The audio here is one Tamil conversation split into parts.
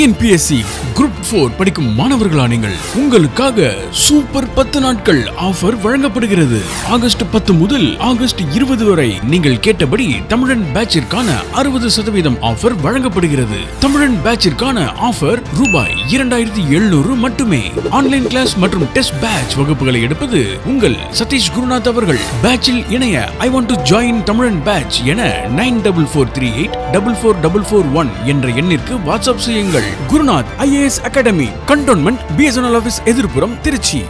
டிஎன்பிஎஸ்சி குரூப் 4 படிக்கும் மாணவர்களா நீங்கள் உங்களுக்காக சூப்பர் 10 நாட்கள் ஆஃபர் வழங்கப்படுகிறது. ஆகஸ்ட் 10 முதல் ஆகஸ்ட் 20 வரை நீங்கள் கேட்டபடி தமிழன் பேட்சிற்கான 60% ஆஃபர் வழங்கப்படுகிறது. தமிழன் பேட்சிற்கான ஆஃபர் ரூபாய் 2700 மட்டுமே. ஆன்லைன் கிளாஸ் மற்றும் டெஸ்ட் பேட்ச் வகுப்புகளை எடுப்பது உங்கள் சதீஷ் குருநாத் அவர்கள். பேட்சில் இணைய I want to join Tamizhan batch என 9443844441 என்ற எண்ணிற்கு வாட்ஸ்அப் செய்யுங்கள். Gurunath IAS academy, cantonment, BSNL office எதிர்ப்புறம், திருச்சி.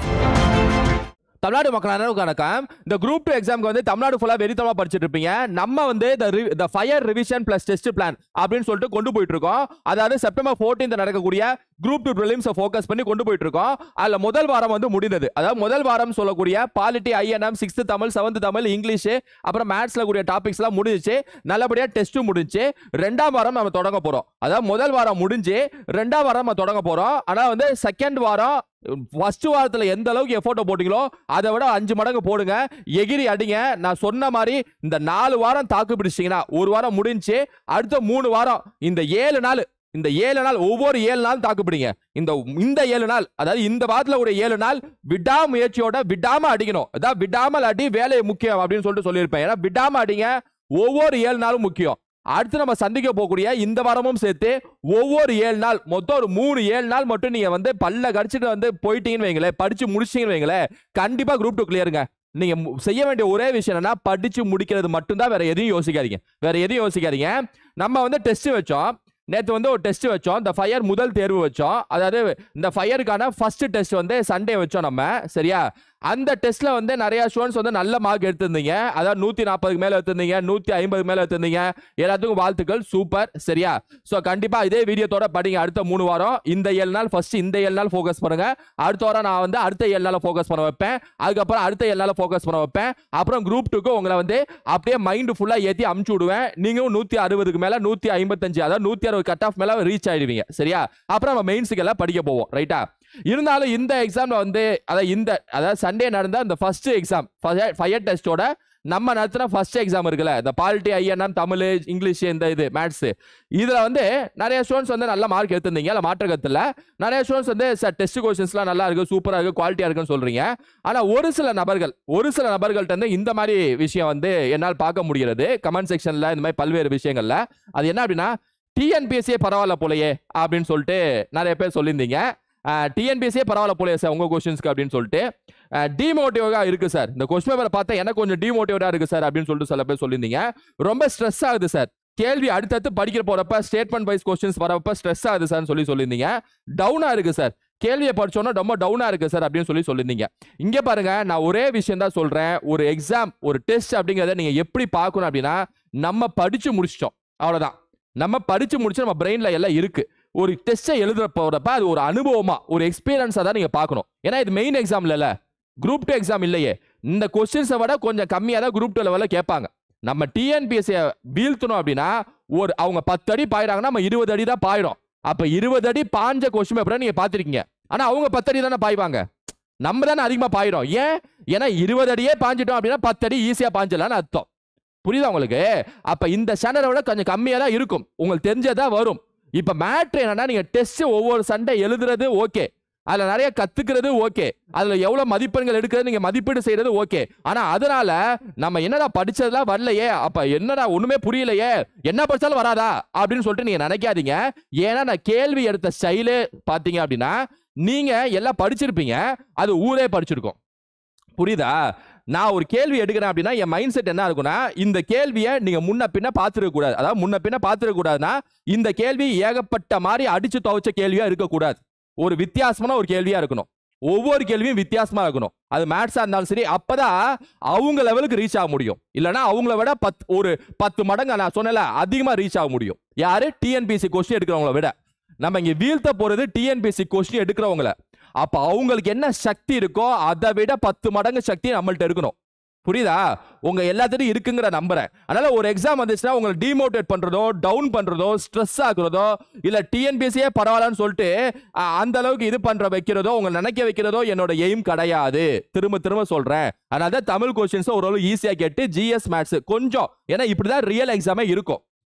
தமிழ்நாடு மக்கள் அனைவருக்கும் வணக்கம். இந்த குரூப் 2 எக்ஸாம்க்கு வந்து தமிழ்நாடு ஃபுல்லா வெறித்தனமா படிச்சிட்டு இருப்பீங்க. நம்ம வந்து the fire revision plus test plan அப்படின்னு சொல்லிட்டு கொண்டு போயிட்டு இருக்கோம். அதாவது செப்டம்பர் 14 நடக்கக்கூடிய குரூப் 2 பிரிலிம்ஸ் ஃபோக்கஸ் பண்ணி கொண்டு போயிட்டு இருக்கோம். அதுல முதல் வாரம் வந்து முடிந்தது. அதாவது முதல் வாரம் சொல்லக்கூடிய polity, INM, 6th Tamil, 7th Tamil, English, அப்புறம் மேத்ஸ்ல கூடிய டாபிக்ஸ் எல்லாம் முடிஞ்சிச்சு. நல்லபடியா டெஸ்ட்டும் முடிஞ்சு. ரெண்டாம் வாரம் நம்ம தொடங்க போறோம். அதாவது முதல் வாரம் முடிஞ்சு ரெண்டாம் வாரம் நம்ம தொடங்க போறோம். ஆனா வந்து செகண்ட் வாரம் ஃபர்ஸ்ட் வாரத்துல எந்த அளவுக்கு எஃபோர்ட் போட்டீங்களோ அதை விட 5 மடங்கு போடுங்க. எகிரி அடிங்க. நான் சொன்ன மாதிரி இந்த 4 வாரம் தாக்கு பிடிச்சிட்டீங்கன்னா ஒரு வாரம் முடிஞ்சு அடுத்த 3 வாரம் இந்த 7 நாள் ஒவ்வொரு 7 நாள் தாக்கு பிடிங்க. இந்த 7 நாள், அதாவது இந்த வாரத்துல ஒரு 7 நாள் விடாமுயற்சியோட விடாம அடிக்கணும். அதாவது விடாமல் அடி, வேலை முக்கியம் அப்படின்னு சொல்லிட்டு சொல்லியிருப்பேன். ஏன்னா விடாம அடிங்க, ஒவ்வொரு 7 நாளும் முக்கியம். அடுத்து நம்ம சந்திக்க போகக்கூடிய இந்த வாரமும் சேர்த்து ஒவ்வொரு 7 நாள், மொத்தம் ஒரு 3-7 நாள் மட்டும் நீங்க வந்து பல்ல கடிச்சிட்டு வந்து போயிட்டீங்கன்னு வைங்களேன், படிச்சு முடிச்சிட்டீங்கன்னு வைங்களேன், கண்டிப்பா குரூப் 2 கிளியருங்க. நீங்க செய்ய வேண்டிய ஒரே விஷயம் என்னன்னா படிச்சு முடிக்கிறது மட்டும்தான். வேற எதையும் யோசிக்காதீங்க. நம்ம வந்து டெஸ்ட் வச்சோம். நேற்று வந்து ஒரு டெஸ்ட் வச்சோம். இந்த ஃபயர் முதல் தேர்வு வச்சோம். அதாவது இந்த ஃபயருக்கான ஃபர்ஸ்ட் டெஸ்ட் வந்து சண்டே வச்சோம் நம்ம. சரியா? அந்த டெஸ்ட்ல வந்து நிறைய ஸ்டூடெண்ட்ஸ் வந்து நல்ல மார்க் எடுத்திருந்தீங்க. அதாவது 140 மேல எடுத்திருந்தீங்க, 150 மேல எடுத்திருந்தீங்க. எல்லாத்துக்கும் வாழ்த்துக்கள், சூப்பர். சரியா? சோ கண்டிப்பா இதே வீடியோத்தோட படிங்க. அடுத்த 3 வாரம் இந்த 7 நாள் ஃபர்ஸ்ட் இந்த 7 நாள் ஃபோக்கஸ் பண்ணுங்க. அடுத்த வாரம் நான் வந்து அடுத்த 7 நாள் ஃபோக்கஸ் பண்ண வைப்பேன். அதுக்கப்புறம் அடுத்த 7 நாள் ஃபோக்கஸ் பண்ண வைப்பேன். அப்புறம் குரூப் 2க்கு உங்களை வந்து அப்படியே மைண்ட் ஃபுல்லா ஏத்தி அமுச்சு விடுவேன். நீங்களும் 160க்கு மேல 155, அதாவது 160 கட் ஆஃப் மேல ரீச் ஆயிடுவீங்க. சரியா? அப்புறம் நம்ம மெயின்ஸ்க்கு எல்லாம் படிக்க போவோம். ரைட்டா? இருந்தாலும் இந்த எக்ஸாம்ல வந்து அதாவது சண்டே நடந்த அந்த ஃபர்ஸ்ட் எக்ஸாம் ஃபயர் டெஸ்டோட நம்ம நடத்தின ஃபர்ஸ்ட் எக்ஸாம் இருக்குல்ல, இந்த பாலிட்டி, ஐஎன்எம், தமிழ், இங்கிலீஷ், இந்த மேத்ஸ், இதுல வந்து நிறைய ஸ்டூடெண்ட்ஸ் வந்து நல்ல மார்க் எடுத்திருந்தீங்க. இல்ல மாற்றகத்துல நிறைய ஸ்டூடெண்ட்ஸ் வந்து டெஸ்ட் கொஸ்டின்ஸ்லாம் நல்லா இருக்கு, சூப்பரா இருக்கு, குவாலிட்டியா இருக்குன்னு சொல்றீங்க. ஆனா ஒரு சில நபர்கள்ட்ட வந்து இந்த மாதிரி விஷயம் வந்து என்னால் பார்க்க முடிகிறது கமெண்ட் செக்ஷன்ல, இந்த மாதிரி பல்வேறு விஷயங்கள்ல. அது என்ன அப்படின்னா, டிஎன்பிஎஸ்சியே பரவாயில்ல போலயே அப்படின்னு சொல்லிட்டு நிறைய பேர் சொல்லியிருந்தீங்க. டிஎன்பிஎஸ்சியே பரவாயில்ல போலயே சார் உங்க கொஸ்டின்ஸ்க்கு அப்படின்னு சொல்லிட்டு டிமோட்டிவா இருக்கு சார். இந்த கொஸ்டின் பேப்பரை பார்த்தா எனக்கு கொஞ்சம் டிமோட்டிவா இருக்கு சார் அப்படின்னு சொல்லிட்டு சில பேர் சொல்லியிருந்தீங்க. ரொம்ப ஸ்ட்ரெஸ் ஆகுது சார், கேள்வி அடுத்தடுத்து படிக்கிற போறப்ப ஸ்டேட்மெண்ட் வைஸ் கொஸ்டின்ஸ் வரப்ப ஸ்ட்ரெஸ் ஆகுது சார் சொல்லியிருந்தீங்க. டவுனா இருக்கு சார், கேள்வியை படிச்சோன்னா ரொம்ப டவுனா இருக்கு சார் அப்படின்னு சொல்லியிருந்தீங்க. இங்க பாருங்க, நான் ஒரே விஷயம் தான் சொல்றேன். ஒரு எக்ஸாம், ஒரு டெஸ்ட் அப்படிங்கிறத நீங்க எப்படி பார்க்கணும் அப்படின்னா, நம்ம படிச்சு முடிச்சிட்டோம், அவ்வளவுதான். நம்ம படிச்சு முடிச்சு நம்ம பிரெயின்ல எல்லாம் இருக்கு. ஒரு டெஸ்ட்டை எழுதுற போறப்ப அது ஒரு அனுபவமா, ஒரு எக்ஸ்பீரியன்ஸா தான் நீங்க பார்க்கணும். ஏன்னா இது மெயின் எக்ஸாம் இல்ல, குரூப் 2 எக்ஸாம் இல்லையே. இந்த கொஸ்டின்ஸை விட கொஞ்சம் கம்மியா தான் குரூப் 2 லெவல்ல கேட்பாங்க. நம்ம டிஎன்பிஎஸ்சி வீழ்த்தணும் அப்படின்னா அவங்க 10 அடி பாயிறாங்கன்னா நம்ம 20 அடி தான் பாயிடும். அப்ப 20 அடி பாஞ்ச கொஸ்டின் பேப்பரை நீங்க பாத்திருக்கீங்க. ஆனா அவங்க 10 அடி தானே பாய்வாங்க, நம்ம தானே அதிகமா பாயிரும். ஏன்னா 20 அடியே பாஞ்சிட்டோம் அப்படின்னா 10 அடி ஈஸியா பாஞ்சலான்னு அர்த்தம். புரியுதா உங்களுக்கு? அப்ப இந்த ஸ்டாண்டர்டை விட கொஞ்சம் கம்மியா தான் இருக்கும், உங்களுக்கு தெரிஞ்சதான் வரும். இப்ப மேட்ரு என்னன்னா, நீங்க டெஸ்ட் ஒவ்வொரு சண்டே எழுதுறது ஓகே, அதுல நிறைய கத்துக்கிறது ஓகே, அதுல எவ்வளவு மதிப்பெண்கள் எடுக்கிறது நீங்க மதிப்பீடு செய்யறது ஓகே. ஆனா அதனால நம்ம என்னடா படிச்சதெல்லாம் வரலையே, அப்ப என்னடா ஒண்ணுமே புரியலையே, என்ன படிச்சாலும் வராதா அப்படின்னு சொல்லிட்டு நீங்க நினைக்காதீங்க. ஏன்னா நான் கேள்வி எடுத்த ஸ்டைலு பாத்தீங்க அப்படின்னா, நீங்க எல்லாம் படிச்சிருப்பீங்க, அது ஊரே படிச்சிருக்கோம். புரியுதா? நான் ஒரு கேள்வி எடுக்கிறேன் அப்படின்னா என் மைண்ட் செட் என்ன இருக்குன்னா, இந்த கேள்வியை நீங்க முன்ன பின்ன பார்த்துருக்க கூடாது. அதாவது முன்ன பின்ன பார்த்துருக்க கூடாதுன்னா, இந்த கேள்வி ஏகப்பட்ட மாதிரி அடிச்சு துவைச்ச கேள்வியா இருக்கக்கூடாது. ஒரு வித்தியாசமான ஒரு கேள்வியா இருக்கணும். ஒவ்வொரு கேள்வியும் வித்தியாசமா இருக்கணும். அது மேத்ஸா இருந்தாலும் சரி. அப்பதான் அவங்க லெவலுக்கு ரீச் ஆக முடியும். இல்லைன்னா அவங்கள விட ஒரு 10 மடங்கு நான் சொன்னல அதிகமா ரீச் ஆக முடியும். யாரு? டிஎன்பிஎஸ்சி கொஸ்டின் எடுக்கிறவங்கள விட. நம்ம இங்க வீழ்த்த போறது டிஎன்பிஎஸ்சி கொஸ்டின் எடுக்கிறவங்கள. அப்ப அவங்களுக்கு என்ன சக்தி இருக்கோ அதை விட 10 மடங்கு சக்தி நம்மள்ட்ட இருக்கணும். புரியுதா? உங்க எல்லாத்தையும் இருக்குங்கிற நம்புறேன். அதனால ஒரு எக்ஸாம் வந்துச்சுன்னா உங்களை டிமோட்டிவேட் பண்றதோ, டவுன் பண்றதோ, ஸ்ட்ரெஸ் ஆகுறதோ, இல்ல டிஎன்பிஎஸ்சியே பரவாயில்லன்னு சொல்லிட்டு அந்த அளவுக்கு இது பண்ற வைக்கிறதோ, உங்களை நினைக்க வைக்கிறதோ என்னோட எய்ம் கிடையாது. திரும்ப சொல்றேன். அதனால தமிழ் கொஸ்டின்ஸ் ஓரளவு ஈஸியா கேட்டு ஜிஎஸ் மேத்ஸ் கொஞ்சம், ஏன்னா இப்படிதான் ரியல் எக்ஸாமே இருக்கும்.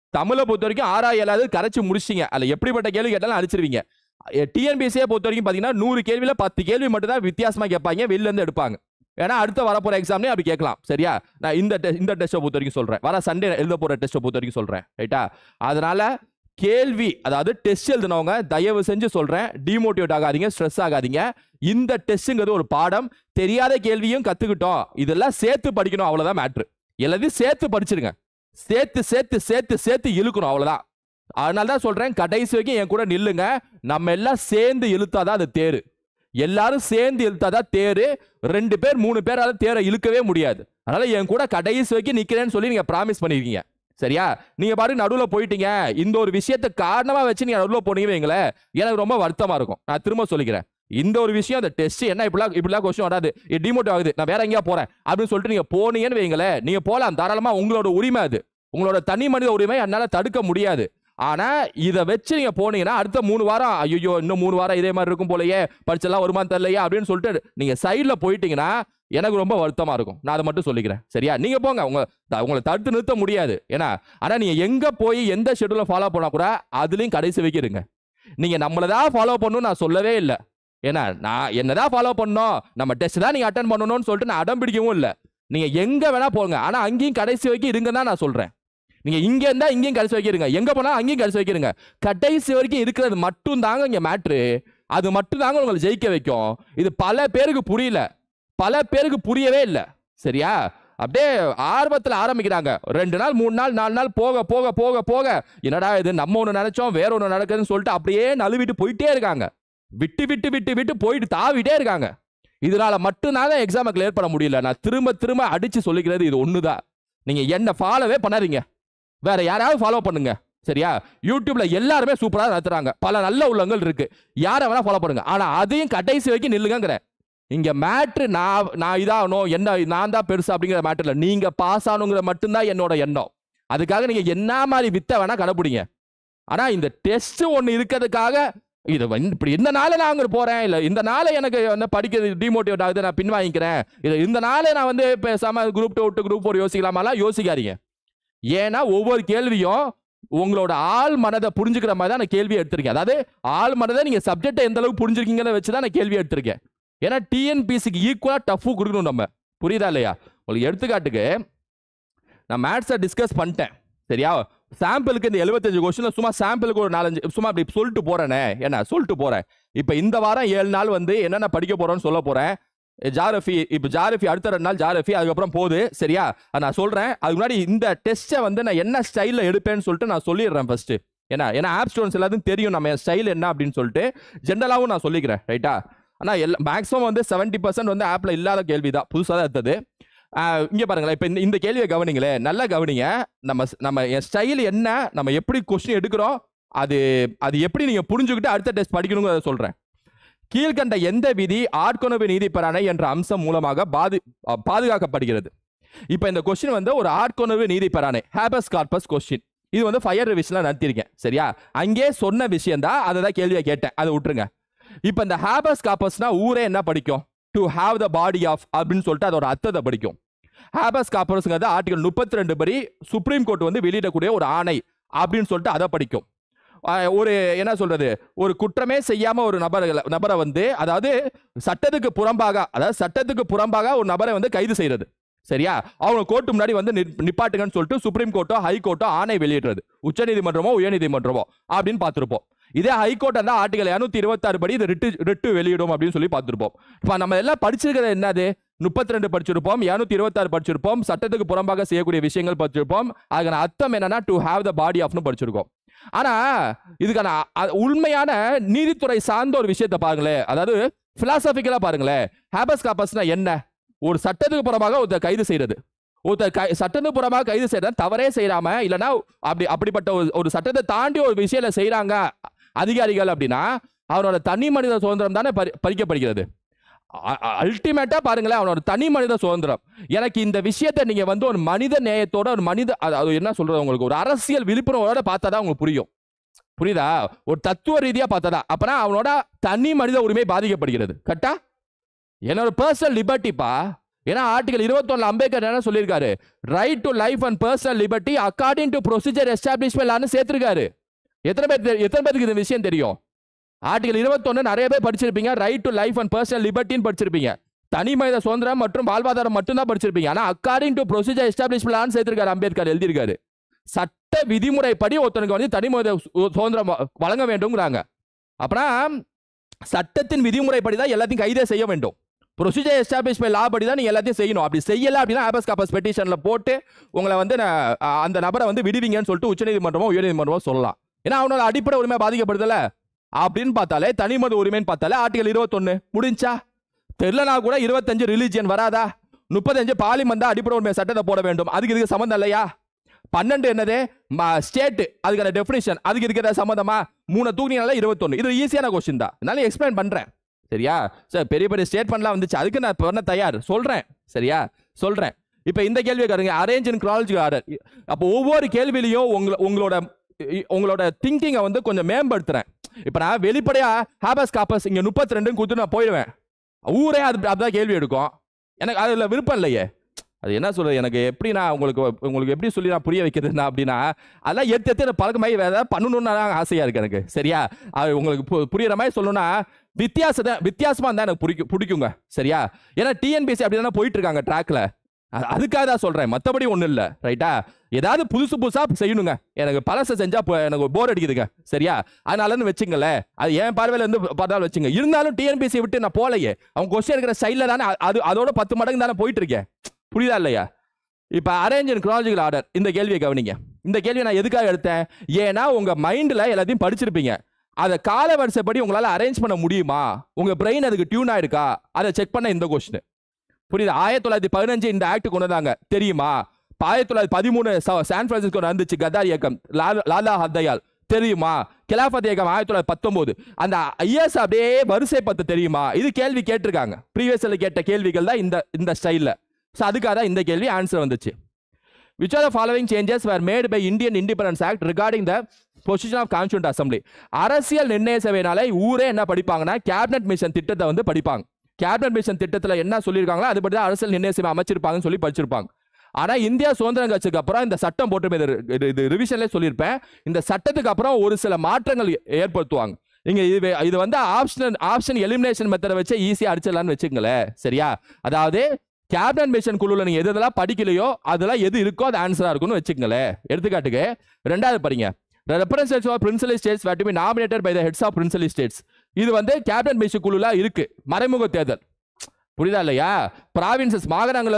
தமிழை பொறுத்த வரைக்கும் 6 7 கரைச்சு முடிச்சிங்க. அதுல எப்படிப்பட்ட கேள்வி கேட்டாலும் அடிச்சிருவீங்க. டிஎன்பிஎஸ்சியை பொறுத்த வரைக்கும் பாத்தீங்கன்னா 100 கேள்வியில 10 கேள்வி மட்டும் தான் வித்தியாசமா கேட்பாங்க, வெளில இருந்து எடுப்பாங்க. ஏன்னா அடுத்த வரப்போற எக்ஸாம்லயே அப்படி கேட்கலாம். சரியா? நான் இந்த டெஸ்ட்டை பொறுத்த வரைக்கும் சொல்றேன், வர சண்டே எழுத போற டெஸ்ட்டை பொறுத்த வரைக்கும் சொல்றேன். ரைட்டா? அதனால கேள்வி, அதாவது டெஸ்ட் எழுதினவங்க தயவு செஞ்சு சொல்றேன், டிமோட்டிவேட் ஆகாதீங்க, ஸ்ட்ரெஸ் ஆகாதீங்க. இந்த டெஸ்ட்ங்கிறது ஒரு பாடம். தெரியாத கேள்வியும் கத்துக்கிட்டோம், இதெல்லாம் சேர்த்து படிக்கணும், அவ்வளவுதான் மேட்ரு. எல்லாத்தையும் சேர்த்து படிச்சிருங்க, சேர்த்து சேர்த்து சேர்த்து சேர்த்து இழுக்கணும், அவ்வளவுதான். அதனால தான் சொல்றேன், கடைசி வரைக்கும் என் கூட நில்லுங்க. நம்ம எல்லாம் சேர்ந்து இழுத்தாதான் அது தேரு. எல்லாரும் சேர்ந்து இழுத்தாதான் தேரு. 2 பேர் 3 பேரால தேரை இழுக்கவே முடியாது. அதனால என் கூட கடைசி வரைக்கும் நிக்கிறேன்னு சொல்லி நீங்க பிராமிஸ் பண்ணிருக்கீங்க. சரியா? நீங்க பாருங்க நடுவுல போயிட்டீங்க, இந்த ஒரு விஷயத்தை காரணமா வச்சு நீங்க நடுவுல போனீங்க வைங்களேன், எனக்கு ரொம்ப வருத்தமா இருக்கும். நான் திரும்ப சொல்லிக்கிறேன், இந்த ஒரு விஷயம், அந்த டெஸ்ட் என்ன இப்படிலாம் கொஸ்டின் வராது, டிமோட் ஆகுது, நான் வேற எங்கேயா போறேன் அப்படின்னு சொல்லிட்டு நீங்க போனீங்கன்னு வைங்களேன், நீங்க போலாம் தாராளமா, உங்களோட உரிமை அது, உங்களோட தனி மனித உரிமை, என்னால தடுக்க முடியாது. ஆனா இதை வச்சு நீங்க போனீங்கன்னா அடுத்த 3 வாரம் ஐயோ இன்னும் 3 வாரம் இதே மாதிரி இருக்கும் போலயே, படிச்செல்லாம் வருமானம் தெரியலையா அப்படின்னு சொல்லிட்டு நீங்க சைட்ல போயிட்டீங்கன்னா எனக்கு ரொம்ப வருத்தமா இருக்கும். நான் அதை மட்டும் சொல்லிக்கிறேன். சரியா? நீங்க போங்க, உங்களை தடுத்து நிறுத்த முடியாது. ஏன்னா ஆனா நீங்க எங்க போய் எந்த ஷெட்யூல ஃபாலோ பண்ணா கூட அதுலயும் கடைசி வைக்கிறீங்க. நீங்க நம்மளதான் ஃபாலோ பண்ணணும் நான் சொல்லவே இல்லை. ஏன்னா நான் என்னதான் ஃபாலோ பண்ணோம், நம்ம டெஸ்ட் தான் நீங்க அட்டன் பண்ணணும்னு சொல்லிட்டு நான் அடம் பிடிக்கவும் இல்லை. நீங்க எங்க வேணா போங்க, ஆனா அங்கேயும் கடைசி வரைக்கும் இருங்க தான் நான் சொல்றேன். நீங்க இங்க இருந்தா இங்கேயும் கடைசி வைக்கிறீங்க, எங்க போனா அங்கேயும் கடைசி வைக்கிறீங்க. கடைசி வரைக்கும் இருக்கிறது மட்டும் தாங்க இங்க மேட்ரு. அது மட்டும் தாங்க உங்களை ஜெயிக்க வைக்கும். இது பல பேருக்கு புரியல, பல பேருக்கு புரியவே இல்லை. சரியா? அப்படியே ஆர்வத்தில் ஆரம்பிக்கிறாங்க, 2 நாள் 3 நாள் 4 நாள் போக போக போக போக என்னடா இது, நம்ம ஒன்று நினைச்சோம் வேற ஒன்று நடக்குதுன்னு சொல்லிட்டு அப்படியே நழுவிட்டு போயிட்டே இருக்காங்க. விட்டு விட்டு விட்டு விட்டு போயிட்டு தாவிட்டே இருக்காங்க. இதனால மட்டும்தான் எக்ஸாமை கிளியர் பண்ண முடியல. நான் திரும்ப திரும்ப அடிச்சு சொல்லிக்கிறது இது ஒண்ணுதான். நீங்க என்ன ஃபாலோவே பண்ணாதீங்க, வேற யாராவது ஃபாலோ பண்ணுங்க. சரியா? யூடியூப்ல எல்லாருமே சூப்பரா நடத்துறாங்க, பல நல்ல உள்ளங்கள் இருக்கு, யாரை வேணா ஃபாலோ பண்ணுங்க. ஆனா அதையும் கடைசி வரைக்கும் நில்லுங்கிறேன். இங்க மேட்ரு நான் இதாகணும், என்ன நான் தான் பெருசு அப்படிங்கிற மேட்டர்ல நீங்க பாஸ் ஆகணுங்கிற மட்டும்தான் என்னோட எண்ணம். அதுக்காக நீங்க என்ன மாதிரி வித்த வேணா கடைபிடிங்க. ஆனா இந்த டெஸ்ட் ஒண்ணு இருக்கிறதுக்காக இது இப்படி இந்த நாளை நான் அங்க போறேன், இல்ல இந்த நாளை எனக்கு வந்து படிக்கிறது டிமோட்டிவேட் ஆகுது, நான் பின் வாங்கிக்கிறேன், இது இந்த நாளை நான் வந்து பேசாம குரூப் 2 விட்டு குரூப் 4 யோசிக்கலாமாலாம் யோசிக்காதீங்க. ஏன்னா ஒவ்வொரு கேள்வியும் உங்களோட ஆள் மனதை புரிஞ்சுக்கிற மாதிரி தான் நான் கேள்வி எடுத்திருக்கேன். அதாவது ஆள் மனதை நீங்க சப்ஜெக்டை எந்த அளவுக்கு புரிஞ்சிருக்கீங்கன்னு வச்சுதான் நான் கேள்வி எடுத்திருக்கேன். ஏன்னா டிஎன்பிசிக்கு ஈக்குவலா டஃப் கொடுக்கணும் நம்ம. புரியுதா இல்லையா? உங்களுக்கு எடுத்துக்காட்டுக்கு நான் மேத்ஸை டிஸ்கஸ் பண்ணிட்டேன். சரியா? சாம்பிளுக்கு இந்த 75 கொஸ்டின்ல சும்மா சாம்பிளுக்கு ஒரு 4-5 சும்மா அப்படி சொல்லிட்டு போறேனே, என்ன சொல்லிட்டு போறேன். இப்ப இந்த வாரம் 7 நாள் வந்து என்னென்ன படிக்க போறோம்னு சொல்ல போறேன். ஜாகிரபி, இப்ப ஜாகிரபி அடுத்த 2 நாள் ஜாகிரபி, அதுக்கப்புறம் போகுது. சரியா? நான் சொல்றேன். அதுக்கு முன்னாடி இந்த டெஸ்ட்டை வந்து நான் என்ன ஸ்டைல்ல எடுப்பேன்னு சொல்லிட்டு நான் சொல்லிடுறேன் ஃபர்ஸ்ட். ஏன்னா ஆப் ஸ்டூடெண்ட்ஸ் எல்லாத்தையும் தெரியும் நம்ம ஸ்டைல் என்ன அப்படின்னு சொல்லிட்டு ஜென்ரலாகவும் நான் சொல்லிக்கிறேன். ரைட்டா? ஆனால் மேக்ஸிமம் வந்து 70% வந்து ஆப்ல இல்லாத கேள்வி தான், புதுசாக தான் எடுத்தது. இங்கே பாருங்களேன், இப்போ இந்த கேள்வியை கவனிங்களே, நல்லா கவனிங்க. நம்ம ஸ்டைல் என்ன, நம்ம எப்படி கொஸ்டின் எடுக்கிறோம், அது எப்படி நீங்க புரிஞ்சுக்கிட்டு அடுத்த டெஸ்ட் படிக்கணுங்கிறத சொல்றேன். கீழ்கண்ட எந்த விதி ஆட்கொணர்வு நீதிப்பராணை என்ற அம்சம் மூலமாக பாதுகாக்கப்படுகிறது? இப்போ இந்த கொஸ்டின் வந்து ஒரு ஆட்கொணர்வு நீதிப்பராணை ஹேபஸ் கார்பஸ் கொஸ்டின். இது வந்து ஃபயர் ரிவிஷன்ல நடத்திருக்கேன். சரியா? அங்கே சொன்ன விஷயம் தான், அதை தான் கேள்வியை கேட்டேன், அதை விட்டுருங்க. இப்போ இந்த ஹேபஸ் கார்பஸ்னா ஊரே என்ன படிக்கும்? To have the body of அப்படின்னு சொல்லிட்டு அதோட அர்த்தத்தை படிக்கும். ஹேபஸ் கார்பஸ்ங்கிறது ஆர்டிகல் 32 படி சுப்ரீம் கோர்ட் வந்து வெளியிடக்கூடிய ஒரு ஆணை அப்படின்னு சொல்லிட்டு அதை படிக்கும். ஒரு என்ன சொல்றது, ஒரு குற்றமே செய்யாம ஒரு நபரை வந்து, அதாவது சட்டத்துக்கு புறம்பாக ஒரு நபரை வந்து கைது செய்யறது. சரியா? அவங்க கோர்ட்டு முன்னாடி வந்து நிப்பாட்டுங்கன்னு சொல்லிட்டு சுப்ரீம் கோர்ட்டோ ஹை கோர்ட்டோ ஆணை வெளியிடுறது, உச்ச நீதிமன்றமோ உயர்நீதிமன்றமோ அப்படின்னு பார்த்திருப்போம். இதே ஹைகோர்ட் இருந்தால் ஆர்டிகல் 226 படி இது ரிட்டு வெளியிடும் அப்படின்னு சொல்லி பார்த்துருப்போம். இப்போ நம்ம எல்லாம் படிச்சிருக்கிறது என்னது? 32 படிச்சிருப்போம், 226 படிச்சிருப்போம், சட்டத்துக்கு புறம்பாக செய்யக்கூடிய விஷயங்கள் படிச்சிருப்போம். அதுக்கான அர்த்தம் என்னன்னா டு ஹேவ் த பாடி ஆஃப்னு படிச்சிருக்கோம். ஆனா இதுக்கான உண்மையான நீதித்துறை சார்ந்த ஒரு விஷயத்தை பாருங்களேன், அதாவது பிலாசபிக்கலா பாருங்களேன். ஹேபஸ் கார்பஸ்னா என்ன? ஒரு சட்டத்துக்கு புறமாக ஒருத்தர் கைது செய்யறது, சட்டத்துக்கு புறமாக கைது செய்யறது தவறே செய்யறாம, இல்லைன்னா அப்படிப்பட்ட ஒரு சட்டத்தை தாண்டி ஒரு விஷயத்தை செய்யறாங்க அதிகாரிகள் அப்படின்னா அவனோட தனி மனித சுதந்திரம் தானே பறிக்கப்படுகிறது. அல்டிமேட்டா பாருங்களேன், அவனோட தனி மனித சுதந்திரம். எனக்கு இந்த விஷயத்தை நீங்க வந்து ஒரு மனித நேயத்தோட, ஒரு அது என்ன சொல்றது, உங்களுக்கு ஒரு அரசியல் விழிப்புணர்வோட பார்த்தாதான் உங்களுக்கு புரியும். புரியுதா? ஒரு தத்துவ ரீதியா பார்த்ததா, அப்பனா அவனோட தனி மனித உரிமை பாதிக்கப்படுகிறது. கரெக்டா? என்னோட பர்சனல் லிபர்ட்டிப்பா. ஏன்னா ஆர்டிகல் 21 அம்பேத்கர் என்ன சொல்லியிருக்காரு, right to life and personal liberty according to procedure எஸ்டாப்ளிஷ்மென்ட்னு சேர்த்திருக்காரு. எத்தனை பேருக்கு இந்த விஷயம் தெரியும்? ஆர்டிகல் 21 நிறைய பேர் படிச்சிருப்பீங்க. Right to life and personal லிபர்ட்டின்னு படிச்சிருப்பீங்க. தனி மனித சுதந்திரம் மற்றும் வாழ்வாதாரம் மட்டும் தான் படிச்சிருப்பீங்க. ஆனா அக்கார்டிங் டு ப்ரொசீஜர் எஸ்டாப்ளிஷ்மென்ட் சேர்த்திருக்காரு, அம்பேத்கர் எழுதியிருக்காரு. சட்ட விதிமுறைப்படி ஒருத்தனுக்கு வந்து தனி மனித சுதந்திரம் வழங்க வேண்டும்ங்கிறாங்க. அப்பனா சட்டத்தின் விதிமுறைப்படி தான் எல்லாத்தையும் கைதே செய்ய வேண்டும். ப்ரொசீஜர் எஸ்டாப்ளிஷ்மென்ட் லா படி தான் நீங்க எல்லாத்தையும் செய்யணும். அப்படி செய்யல அப்படின்னா ஹேபஸ் கார்பஸ் பெட்டிஷன்ல போட்டு உங்களை வந்து அந்த நபரை வந்து விடுவீங்கன்னு சொல்லிட்டு உச்சநீதிமன்றமோ உயர்நீதிமன்றமோ சொல்லலாம். ஏன்னா அவனோட அடிப்படை உரிமை பாதிக்கப்படுதல அப்படின்னு பார்த்தாலே தனிமத உரிமைன்னு பார்த்தாலே ஆர்டிகல் 21 முடிஞ்சா. தெரியலனா கூட 25 ரிலிஜியன் வராதா, 35 பார்லிமெண்ட் அடிப்படை உரிமை சட்டத்தை போட வேண்டும். அதுக்கு இதுக்கு சம்பந்தம் இல்லையா? 12 என்னது ஸ்டேட், அதுக்கான டெஃபினிஷன், அதுக்கு இருக்கிற சம்பந்தமா 3 தூக்கினால 21. இது ஈஸியான கொஸ்டின் தான், நான் எக்ஸ்பிளைன் பண்றேன். சரியா சார்? பெரிய பெரிய ஸ்டேட்மெண்ட்லாம் வந்துச்சு, அதுக்கு நான் பண்ண தயார், சொல்றேன். சரியா சொல்றேன். இப்போ இந்த கேள்வி பாருங்க, அரேஞ்ச் இன் chronological order. அப்போ ஒவ்வொரு கேள்வியிலையும் உங்களோட திங்கிங்கை வந்து கொஞ்சம் மேம்படுத்துறேன். இப்போ நான் வெளிப்படையா ஹேபஸ் கார்பஸ் இங்க 32 கொடுத்து நான் போயிடுவேன். ஊரே அதுதான் கேள்வி எடுக்கும். எனக்கு அதுல விருப்பம் இல்லையே. அது என்ன சொல்றது, எனக்கு எப்படி நான் உங்களுக்கு எப்படி சொல்லி நான் புரிய வைக்கிறதுனா அப்படின்னா, அதெல்லாம் எடுத்து பழக்கமாகி வேற ஏதாவது பண்ணணும்னு ஆசையா இருக்கு எனக்கு. சரியா? அது உங்களுக்கு புரியுற மாதிரி சொல்லணும்னா வித்தியாசமா இருந்தா எனக்கு பிடிக்குங்க. சரியா? ஏன்னா டிஎன்பிஎஸ்சி அப்படி தானே போயிட்டு இருக்காங்க ட்ராக்ல, அதுக்காக தான் சொல்றேன், மற்றபடி ஒன்றும் இல்லை. ரைட்டா? ஏதாவது புதுசா செய்யணுங்க. எனக்கு பழசை செஞ்சா எனக்கு போர் அடிக்குதுங்க. சரியா? அதனாலன்னு வச்சுங்களேன், அது என் பார்வையில இருந்து பார்த்தாலும் வச்சுங்க. இருந்தாலும் டிஎன்பிஎஸ்சி விட்டு நான் போலையே, அவங்க கொஸ்டின் இருக்கிற ஸ்டைல தானே அதோட 10 மடங்கு தானே போயிட்டு இருக்கேன். புரியுதா இல்லையா? இப்ப அரேஞ்ச் இன் chronological order இந்த கேள்வியை கவனிங்க. இந்த கேள்வியை நான் எதுக்காக எடுத்தேன்? ஏன்னா உங்க மைண்ட்ல எல்லாத்தையும் படிச்சிருப்பீங்க. அதை கால வரிசைப்படி உங்களால அரேஞ்ச் பண்ண முடியுமா? உங்க பிரெயின் அதுக்கு டியூன் ஆயிருக்கா? அதை செக் பண்ண இந்த கொஸ்டின். புரியுது? 1915 இந்த ஆக்ட் கொண்டு வந்தாங்க தெரியுமா? 1913 சான் பிரான்சிஸ்கோ நடந்துச்சு கதார் இயக்கம், லாலா ஹர்தயால் தெரியுமா? கிலாஃபத் இயக்கம் 1919. அந்த ஐஎஸ் அப்படியே வரிசை பத்து தெரியுமா? இது கேள்வி கேட்டிருக்காங்க. ப்ரீவியஸ்ல கேட்ட கேள்விகள் தான் இந்த ஸ்டைல்ல. ஸோ அதுக்காக தான் இந்த கேள்வி ஆன்சர் வந்துச்சு. Which are the following changes were made by Indian Independence Act regarding the position of Constituent Assembly? அரசியல் நிர்ணய சபையினால ஊரே என்ன படிப்பாங்கன்னா கேபினட் மிஷன் திட்டத்தை வந்து படிப்பாங்க. கேபினட் மிஷன் திட்டத்தில் என்ன சொல்லியிருக்காங்களோ அதுபடி தான் அரசியல் நிர்ணய சபை அமைச்சிருப்பாங்கன்னு சொல்லி படிச்சிருப்பாங்க. ஆனால் இந்தியா சுதந்திரம் கட்சிக்கு அப்புறம் இந்த சட்டம் போட்டு இது ரிவிஷன்லேயே சொல்லியிருப்பேன், இந்த சட்டத்துக்கு அப்புறம் ஒரு சில மாற்றங்கள் ஏற்படுத்துவாங்க. நீங்க இது வந்து ஆப்ஷன் எலிமினேஷன் மெத்தடை வச்சு ஈஸியாக அடிச்சிடலான்னு வச்சுங்களேன். சரியா? அதாவது கேபினட் மிஷன் குழுவில் நீங்க எதெல்லாம் படிக்கலையோ அதெல்லாம் எது இருக்கோ அது ஆன்சரா இருக்கும்னு வச்சுங்களேன். எடுத்துக்காட்டுக்கு 2வது படிங்க, representatives of princely states were to be nominated by the heads of princely states. இது வந்து கேபினட் மிஷன் குழுல இருக்கு. மறைமுக தேர்தல். புரியுதா இல்லையா? ப்ராவின்சஸ் மாகாணங்கள்ல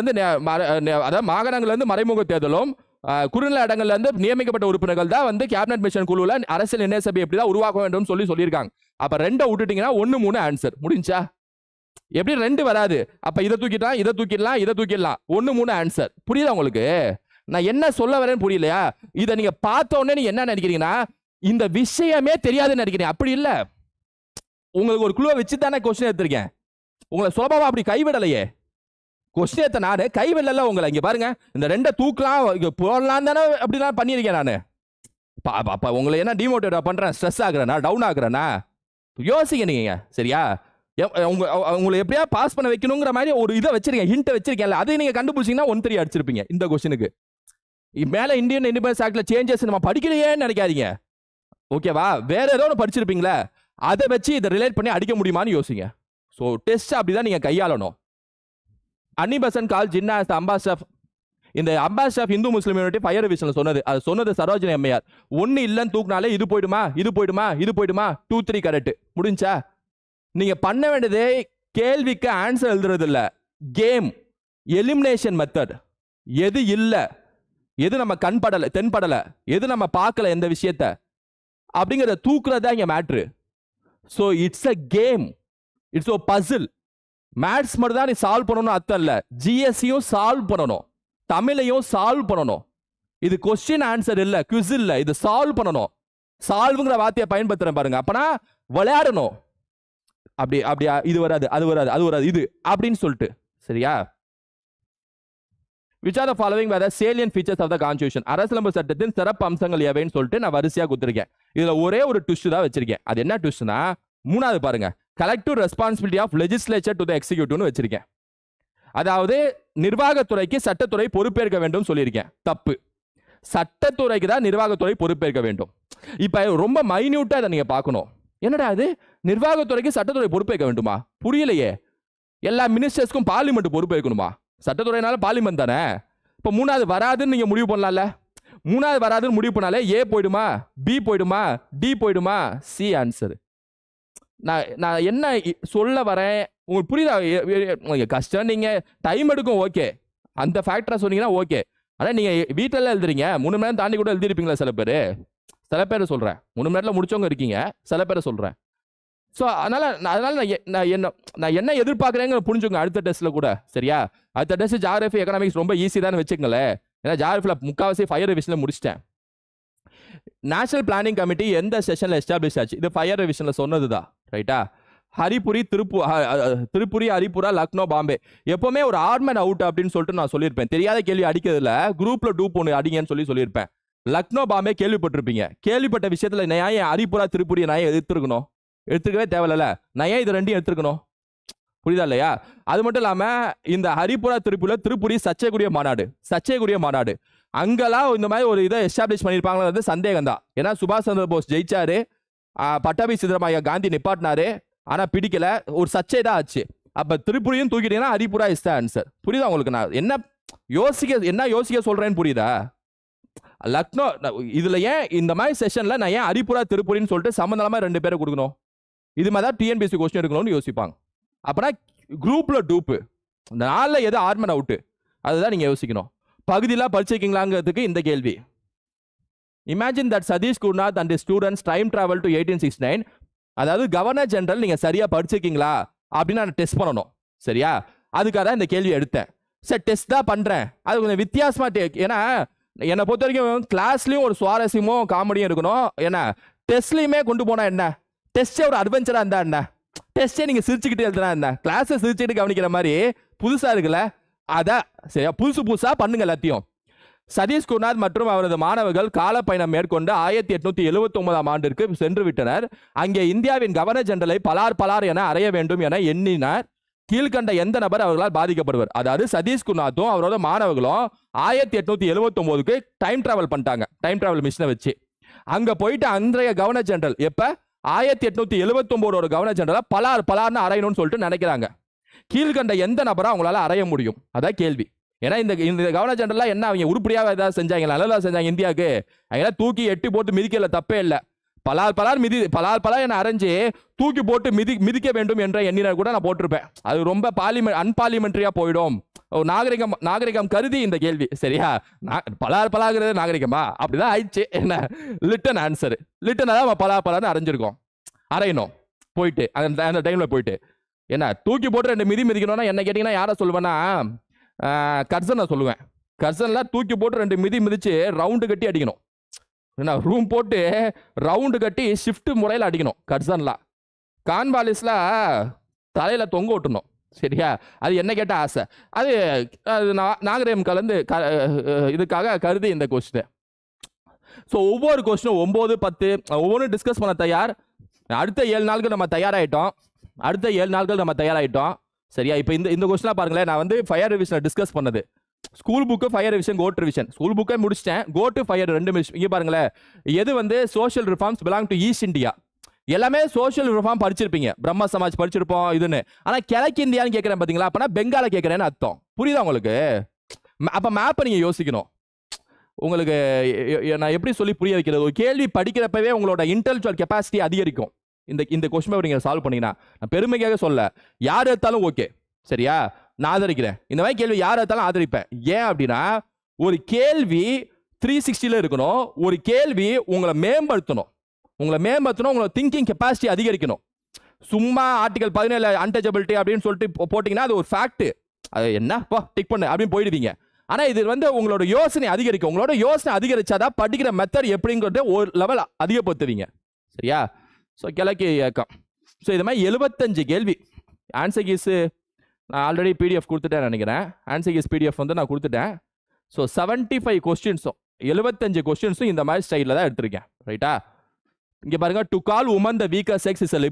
இருந்து மறைமுக தேர்தலும் குறுநில இடங்கள்ல இருந்து நியமிக்கப்பட்ட உறுப்பினர்கள் தான் வந்து கேபினட் மிஷன் குழுல அரசியல் நிர்ணய சபை எப்படிதான் உருவாக்க வேண்டும் சொல்லியிருக்காங்க. அப்ப 2 விட்டுட்டீங்கன்னா 1, 3 ஆன்சர் முடிஞ்சா. எப்படி 2 வராது? அப்ப இதை தூக்கிடலாம், இதை தூக்கிடலாம், 1, 3 ஆன்சர். புரியுதா உங்களுக்கு? நான் என்ன சொல்ல வரேன்னு புரியலையா? இதை நீங்க பார்த்த உடனே நீங்க என்ன நினைக்கிறீங்கன்னா இந்த விஷயமே தெரியாதுன்னு நினைக்கிறீங்க. அப்படி இல்ல, உங்களுக்கு ஒரு குழுவை வச்சு தானே கொஸ்டின் எடுத்திருக்கேன். உங்களை சுலபமா அப்படி கைவிடலையே. கொஸ்டின் எடுத்த நானு கைவிடல உங்களை. இங்க பாருங்க, இந்த 2 தூக்கலாம் போடலாம் தானே அப்படிலாம் பண்ணியிருக்கேன் நானு. அப்ப உங்களை என்ன டிமோட்டிவேட் பண்றேன், ஸ்ட்ரெஸ் ஆகுறேனா, டவுன் ஆகுறேனா? யோசிக்க நீங்க. சரியா? உங்களை எப்படியா பாஸ் பண்ண வைக்கணுங்கிற மாதிரி ஒரு இதை வச்சிருக்கேன், ஹிண்ட் வச்சிருக்கேன்ல, அதை நீங்க கண்டுபிடிச்சீங்கன்னா 1-3 அடிச்சிருப்பீங்க இந்த கொஸ்டினுக்கு. மேல இந்தியன் இண்டிபெண்டன்ஸ் ஆக்ட்ல சேஞ்சஸ் நம்ம படிக்கலையே நினைக்காதீங்க. ஓகேவா? வேற ஏதோ ஒன்று படிச்சிருப்பீங்களா, அதை வச்சு இதை ரிலேட் பண்ணி அடிக்க முடியுமான்னு யோசிங்க. ஸோ டெஸ்ட் அப்படிதான் நீங்க கையாளணும். Annie Besant call Jinnah as the ambassador. இந்த ambassador of Hindu Muslim unity fire டிவிஷன்ல சொன்னது சரோஜினி அம்மையார். 1 இல்லைன்னு தூக்குனாலே இது போயிடுமா, 2, 3 கரெக்ட். முடிஞ்சா? நீங்க பண்ண வேண்டியது கேள்விக்கு ஆன்சர் எழுதுறது இல்ல, கேம் எலிமினேஷன் மெத்தட். எது இல்ல, எது நம்ம கண்படல தென்படல, எது நம்ம பார்க்கல எந்த விஷயத்த அப்படிங்கறத தூக்குறதா இங்க matter. So it's a game, it's a puzzle. Maths மட்டும் தான் நீ சால்வ் பண்ணணும் அர்த்தம் இல்ல, ஜிஎஸ்சியும் சால்வ் பண்ணணும், தமிழையும் சால்வ் பண்ணணும். இது கொஸ்டின் ஆன்சர் இல்ல, குவிஸ் இல்ல, இது சால்வ் பண்ணணும். சால்வ்ங்கிற வார்த்தையை பயன்படுத்துறேன் பாருங்க. அப்பனா விளையாடணும். அப்படி இது வராது, அது வராது இது அப்படின்னு சொல்லிட்டு. சரியா? Which are the following were the salient features of the constitution? அரசியலமைப்பு சட்டத்தின் சிறப்பு அம்சங்கள் எவைன்னு சொல்லிட்டு நான் வரிசையா கொடுத்திருக்கேன். இதுல ஒரே ஒரு ட்விஸ்ட் தான் வச்சிருக்கேன். அது என்ன ட்விஸ்ட்னா, 3வது பாருங்க, collective responsibility of legislature to the executive வச்சிருக்கேன். அதாவது நிர்வாகத்துறைக்கு சட்டத்துறை பொறுப்பேற்க வேண்டும் சொல்லியிருக்கேன். தப்பு. சட்டத்துறைக்கு தான் நிர்வாகத்துறை பொறுப்பேற்க வேண்டும். இப்ப ரொம்ப மைன்யூட்டா இதை நீங்க பார்க்கணும். என்னடா அது, நிர்வாகத்துறைக்கு சட்டத்துறை பொறுப்பேற்க வேண்டுமா? புரியலையே. எல்லா மினிஸ்டர்ஸ்க்கும் பார்லிமெண்ட் பொறுப்பேற்கணுமா? சட்டத்துறைனால பார்லிமெண்ட் தானே. இப்போ 3வது வராதுன்னு நீங்க முடிவு பண்ணலாம்ல. 3வது வராதுன்னு முடிவு பண்ணாலே ஏ போயிடுமா, பி போயிடுமா, டி போயிடுமா, சி ஆன்சர். நான் என்ன சொல்ல வரேன் உங்களுக்கு புரியுதா? கஷ்டம், நீங்க டைம் எடுக்கும், ஓகே, அந்த ஃபேக்டரை சொன்னீங்கன்னா ஓகே. ஆனால் நீங்க வீட்டில் எழுதுறீங்க, 3 மணி நேரம் தாண்டி கூட எழுதிருப்பீங்களா சில பேர். சில பேரை சொல்றேன், 3 மணி நேரத்தில் முடிச்சவங்க இருக்கீங்க, சில பேரை சொல்றேன். ஸோ அதனால நான் என்ன எதிர்பார்க்குறேங்க புரிஞ்சுங்க அடுத்த டெஸ்ட்ல கூட. சரியா? அடுத்த டெஸ்ட் ஜியோகிராஃபி எக்கனாமிக்ஸ் ரொம்ப ஈஸி தான் வச்சுக்கங்களேன். ஏன்னா ஜியோகிராஃபியில் முக்கால்வாசி ஃபயர் ரிவிஷனில் முடிச்சிட்டேன். நேஷனல் பிளானிங் கமிட்டி எந்த செஷனில் எஸ்டாப்ளிஷ் ஆச்சு? இது ஃபயர் ரிவிஷனில் சொன்னது தான். ரைட்டா? ஹரிபுரி, திருப்புரி, ஹரிபுரா, லக்னோ, பாம்பே. எப்பவுமே ஒரு ஆர்மன் அவுட் அப்படின்னு சொல்லிட்டு நான் சொல்லியிருப்பேன். தெரியாத கேள்வி அடிக்கிறதுல குரூப்ல டூப் ஒன்று அடிங்கன்னு சொல்லியிருப்பேன். லக்னோ, பாம்பே கேள்விப்பட்டிருப்பீங்க. கேள்விப்பட்ட விஷயத்துல நான் ஏன் ஹரிபுரா, திருப்புரி நான் ஏன் எடுத்துருக்கணும்? எடுத்துக்கவே தேவையில்ல. நான் ஏன் இது ரெண்டையும் எடுத்துக்கணும்? புரியுதா இல்லையா? அது மட்டும் இல்லாம இந்த ஹரிபுரா, திருப்புரி சர்ச்சைக்குரிய மாநாடு அங்கெல்லாம் இந்த மாதிரி ஒரு இதை எஸ்டாப்ளிஷ் பண்ணியிருப்பாங்களது சந்தேகம் தான். ஏன்னா சுபாஷ் சந்திர போஸ் ஜெயிச்சாரு, பட்டாபி சித்தராமையா காந்தி நிப்பாட்டினாரு, ஆனா பிடிக்கல, ஒரு சர்ச்சை தான் ஆச்சு. அப்ப திருப்புரியும் தூக்கிட்டீங்கன்னா ஹரிபுரா இஸ் த ஆன்சர். புரியுதா உங்களுக்கு? நான் என்ன யோசிக்க சொல்றேன்னு புரியுதா? லக்னோ இதுல ஏன் இந்த மாதிரி செஷன்ல நான் ஏன் ஹரிபுரா, திருப்புரின்னு சொல்லிட்டு சம்பந்தமா 2 பேரை கொடுக்கணும்? இது மாதிரி தான் டிஎன்பிஎஸ்சி கொஸ்டின் எடுக்கணும்னு யோசிப்பாங்க. அப்பனா குரூப்ல டூப்பு, இந்த 4ல் எது ஆர்மன் அவுட்டு அதுதான் நீங்க யோசிக்கணும். பகுதியெல்லாம் படிச்சிருக்கீங்களாங்கிறதுக்கு இந்த கேள்வி. Imagine that Satish Gurunath and students time travel to 1869. அதாவது கவர்னர் ஜெனரல் நீங்க சரியா படிச்சிருக்கீங்களா அப்படின்னு நான் டெஸ்ட் பண்ணணும். சரியா? அதுக்காக தான் இந்த கேள்வி எடுத்தேன். சரி, டெஸ்ட் தான் பண்றேன், அது கொஞ்சம் வித்தியாசமா. ஏன்னா என்னை பொறுத்த வரைக்கும் கிளாஸ்லயும் ஒரு சுவாரஸ்யமும் காமெடியும் இருக்கணும். ஏன்னா டெஸ்ட்லயுமே கொண்டு போனா என்ன, டெஸ்டே ஒரு அட்வென்ச்சரா இருந்தா என்ன, டெஸ்டே நீங்க சிரிச்சுக்கிட்டு எழுதுனா என்ன, கிளாஸை சிரிச்சுக்கிட்டு கவனிக்கிற மாதிரி புதுசா இருக்குல்ல, அதான் சரியா புதுசா பண்ணுங்க எல்லாத்தையும். சதீஷ் குருநாத் மற்றும் அவரது மாணவர்கள் காலப்பயணம் மேற்கொண்டு 1879ஆம் ஆண்டிற்கு சென்று விட்டனர். அங்கே இந்தியாவின் கவர்னர் ஜெனரலை பலார் என அறைய வேண்டும் என எண்ணினார். கீழ்கண்ட எந்த நபர் அவர்களால் பாதிக்கப்படுவர்? அதாவது சதீஷ் குருநாத்தும் அவரோட மாணவர்களும் 1879க்கு டைம் டிராவல் பண்ணிட்டாங்க, டைம் டிராவல் மிஷினை வச்சு. அங்க போயிட்டு அன்றைய கவர்னர் ஜெனரல் எப்ப 1879 கவர்னர் ஜெனரல் பலார்னு அறையணும்னு சொல்லிட்டு நினைக்கிறாங்க. கீழ்கண்ட எந்த நபரா அவங்களால அறைய முடியும்? அதான் கேள்வி. ஏன்னா இந்த கவர்னர் ஜெனரல் என்ன அவங்க உருப்படியாக ஏதாவது செஞ்சாங்க, நல்லதா செஞ்சாங்க இந்தியாவுக்கு? அவங்க தூக்கி எட்டி போட்டு மிதிக்கல, தப்பே இல்லை. பலார் என்ன அரைஞ்சு தூக்கி போட்டு மிதிக்க வேண்டும் என்ற எண்ணினர் கூட நான் போட்டிருப்பேன். அது ரொம்ப அன்பார்லிமெண்டரியா போயிடும். நாகரிகம் கருதி இந்த கேள்வி. சரியா? பலாகிறது நாகரிகமா? அப்படிதான் ஆயிடுச்சு. என்ன லிட்டன் ஆன்சர், லிட்டனா தான் பலார்னு அரைஞ்சிருக்கோம். அரையணும் போயிட்டு அந்த டைம்ல போயிட்டு என்ன தூக்கி போட்டு 2 மிதிக்கணும்னா என்ன கேட்டீங்கன்னா யாரை சொல்லுவேன்னா கர்சனை சொல்லுவேன். கர்சன்ல தூக்கி போட்டு 2 மிதிச்சு ரவுண்டு கட்டி அடிக்கணும். என்ன ரூம் போட்டு ரவுண்டு கட்டி ஷிஃப்ட் முறையில் அடிக்கணும். கர்சன்லாம் கான்வாலிஸ்ல தலையில தொங்க விட்டணும். சரியா? அது என்ன கேட்ட ஆசை. அது நாகரிகம் கலந்து இதுக்காக கருதி இந்த கொஸ்டின். ஸோ ஒவ்வொரு கொஸ்டினும் 9, 10 ஒவ்வொன்றும் டிஸ்கஸ் பண்ண தயார். அடுத்த 7 நாட்கள் நம்ம தயாராகிட்டோம். சரியா? இப்போ இந்த கொஸ்டினாக பாருங்களேன். நான் ஃபயர் ரிவிஷனை டிஸ்கஸ் பண்ணது school book, fire revision, code revision. School புக்கை முடிச்சிட்டேன், கோட்டு ஃபயர் 2 இங்கே பாருங்களேன். எது social reforms belong to East India. எல்லாமே சோஷியல் ரிஃபார்ம் படிச்சிருப்பீங்க, பிரம்ம சமாஜ் படிச்சிருப்போம் இதுன்னு. ஆனால் கிழக்கு இந்தியான்னு கேட்குறேன் பார்த்தீங்களா? அப்போனா பெங்கால கேட்குறேன்னு அர்த்தம். புரியுதா உங்களுக்கு? அப்போ மேப்பை நீங்கள் யோசிக்கணும். உங்களுக்கு நான் எப்படி சொல்லி புரிய வைக்கிறது? ஒரு கேள்வி படிக்கிறப்பவே உங்களோட இன்டெலெக்சுவல் கெப்பாசிட்டி அதிகரிக்கும். இந்த கொஸ்டின் பேப்பர் நீங்கள் சால்வ் பண்ணீங்கன்னா, நான் பெருமைக்காக சொல்ல, யார் எடுத்தாலும் ஓகே. சரியா? நான் ஆதரிக்கிறேன். இந்த மாதிரி கேள்வி யார் எடுத்தாலும் ஆதரிப்பேன். ஏன் அப்படின்னா ஒரு கேள்வி 360 இருக்கணும். ஒரு கேள்வி உங்களை மேம்படுத்தணும். உங்களோட திங்கிங் கெப்பாசிட்டி அதிகரிக்கணும். சும்மா ஆர்டிகல் 17 அன்டச்சபிலிட்டி அப்படின்னு சொல்லிட்டு போட்டிங்கன்னா அது ஒரு ஃபேக்ட். அது என்ன டிக் பண்ணு அப்படின்னு போயிடுவீங்க. ஆனால் இது உங்களோட யோசனை அதிகரிக்கும். உங்களோட யோசனை அதிகரிச்சாதான் படிக்கிற மெத்தட் எப்படிங்கிறத ஒரு லெவல் அதிகப்படுத்துவீங்க. சரியா? ஸோ கிழக்கு இயக்கம். ஸோ இது மாதிரி 75 கேள்வி. ஆன்சர் கீஸ் நான் ஆல்ரெடி பிடிஎஃப் கொடுத்துட்டேன் நினைக்கிறேன். ஆன்சர் கீஸ் பிடிஎஃப் நான் கொடுத்துட்டேன். ஸோ 75 கொஸ்டின்ஸும் 75 கொஸ்டின்ஸும் இந்த மாதிரி ஸ்டைலில் தான் எடுத்திருக்கேன். ரைட்டா? இங்கே பாருங்க, to call women the weaker sex is a libel.